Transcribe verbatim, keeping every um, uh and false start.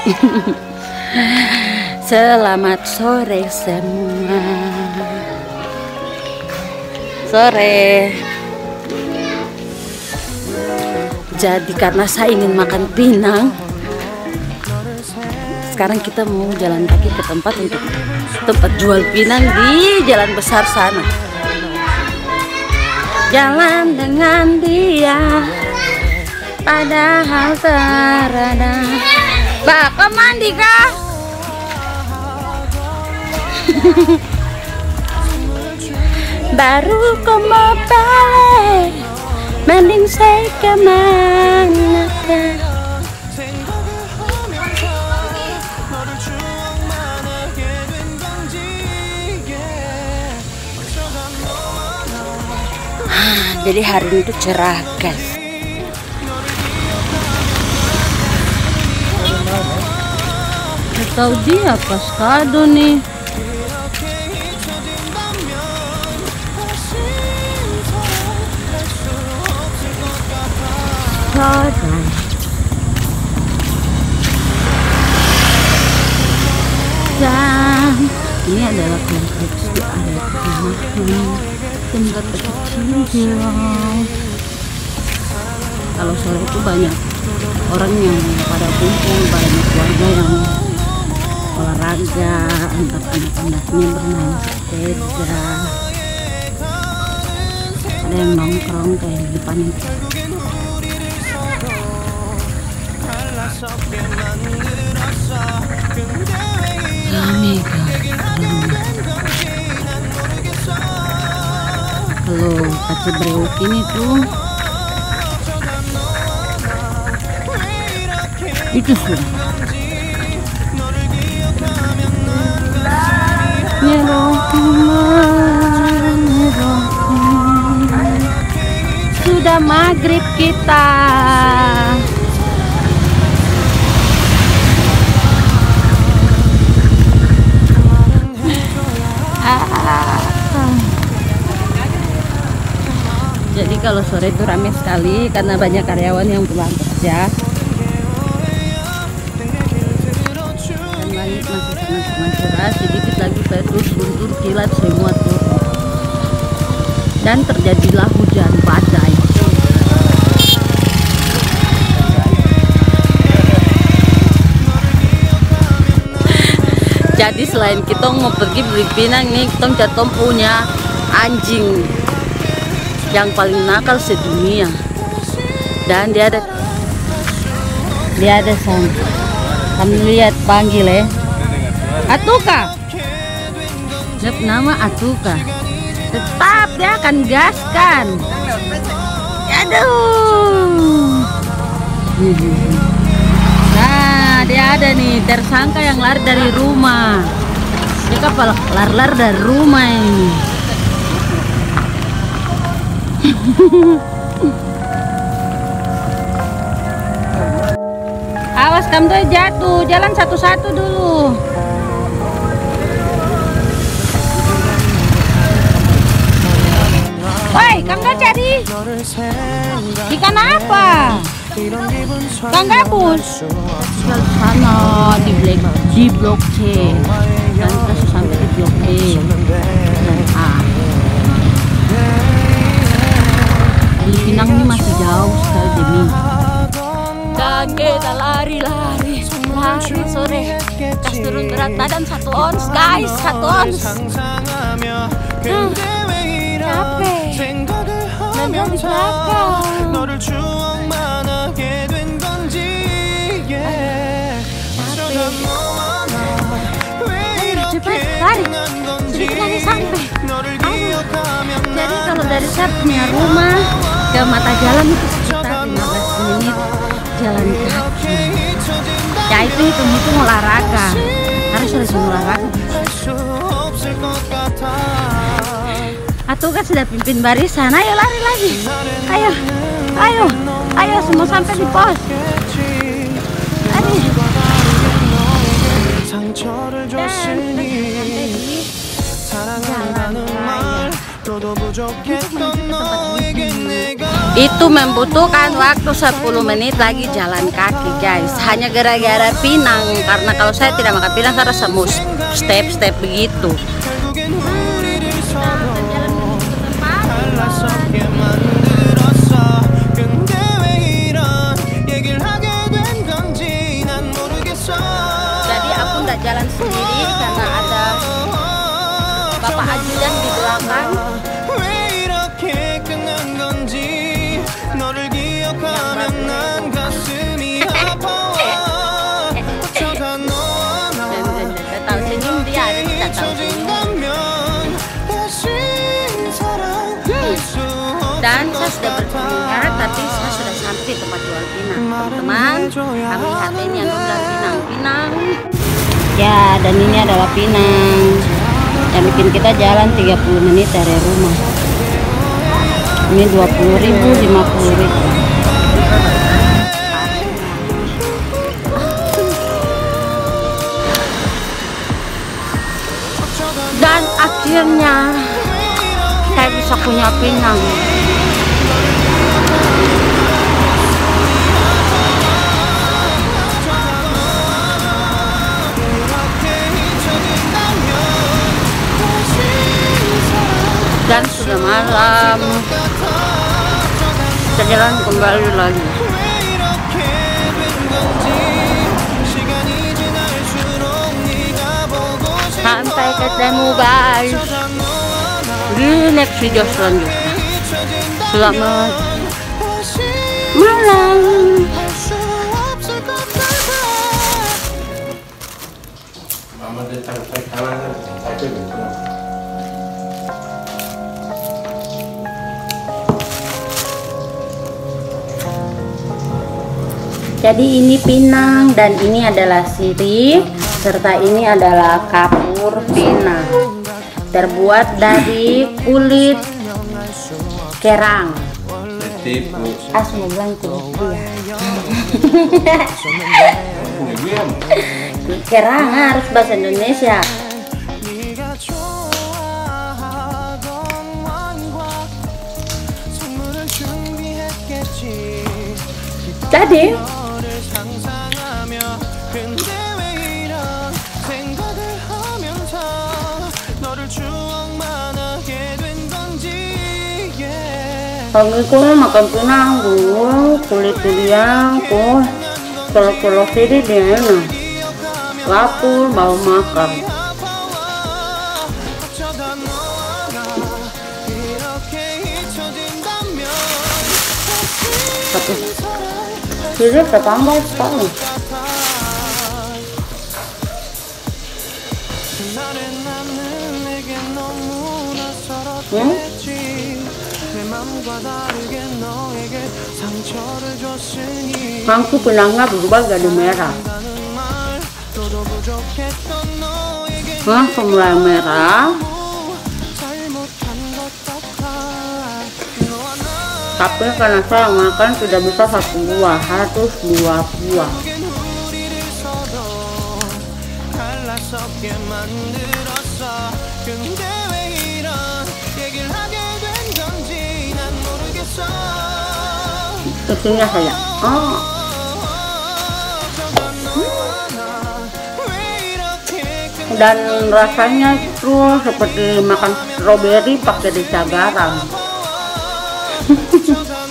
Selamat sore semua. Sore. Jadi karena saya ingin makan pinang, sekarang kita mau jalan kaki ke tempat untuk tempat jual pinang di jalan besar sana. Jalan dengan dia, padahal terada. Mbak, kau mandi kah? Baru kau mau balik, mending saya kemana kah? Jadi hari ini tuh cerah guys. Tahu dia pas kado nih. Dan ini adalah kompleks di area perumahan tempat kecil. Kalau sore itu banyak orang yang pada kumpul, banyak warga yang olahraga, entah anak-anaknya bermain sepeda, ada yang nongkrong kayak di depan itu. Rame kan, kalau kaca brewok ini tuh itu sudah sudah maghrib kita. Jadi kalau sore itu ramai sekali karena banyak karyawan yang pulang kerja. Dan langit masih sangat cerah, sedikit lagi petrus, guntur, kilat semua turun. Dan terjadilah hujan badai. Jadi selain kita mau pergi beli pinang nih, kita jatuh punya anjing yang paling nakal sedunia, dan dia ada dia ada sang kami lihat panggil ya Atuka, nama Atuka, tetap dia akan gaskan. Aduh, nah dia ada nih tersangka yang lari dari rumah. Dia kapal lar-lar dari rumah ini. Awas kamu tuh jatuh, jalan satu-satu dulu. Woi, kamu tuh cari ikan apa? Kang gabus. Di sana di blok di blok C. Dan kita sampai di blok B dan A. Di Pinang ini masih jauh sekali demi. Dan kita lari-lari, lari sore. Kita turun berat badan satu ons, guys, satu ons. Hmm, capek. Dan dia di belakang. Ayo cepat lari, sedikit lagi sampai. Ayo. Jadi kalau dari saya punya rumah ke mata jalan itu sekitar lima belas menit jalan kaki. Ya itu hitung-hitung olahraga, harus rajin olahraga. Atuh kan sudah pimpin barisan, ayo lari lagi, ayo, ayo, ayo semua sampai di pos. Ayo. Dan sampai di jalan raya. Untuk menuju ke tempat ini. Itu membutuhkan waktu sepuluh menit lagi jalan kaki guys, hanya gara-gara pinang. Karena kalau saya tidak makan pinang saya rasa mau step-step begitu. Jadi aku nggak jalan sendiri karena ada bapak ajudan di belakang. Tahu senyum dia ada tidak tahu senyum. Dan saya sudah berkeringat, tapi saya sudah sampai di tempat jual pinang. Teman-teman, kami lihat ini yang bilang pinang-pinang. Ya, dan ini adalah pinang yang bikin kita jalan tiga puluh menit dari rumah. Ini dua puluh ribu, lima puluh ribu. Dan akhirnya saya bisa punya pinang. Dan sudah malam, kita jalan kembali lagi. Sampai ketemu guys di next video selanjutnya. Selamat malam. Jadi ini pinang dan ini adalah sirih, serta ini adalah kapur pinang, terbuat dari kulit kerang. Ah, semua bilang kulit ya. Kerang harus bahasa Indonesia. Tadi pagi-pagi makan pinang dulu, kulit dia, kok kalau-kalau sini dia enak, lapar mau makan. Tapi sini tetangga sekali. Hmm? Mangku pinangnya berubah jadi merah. Langsung mulai merah. Tapi karena saya makan tidak bisa satu buah, harus dua buah. Kesini saya. Oh. Dan rasanya itu seperti makan stroberi pakai rica garam.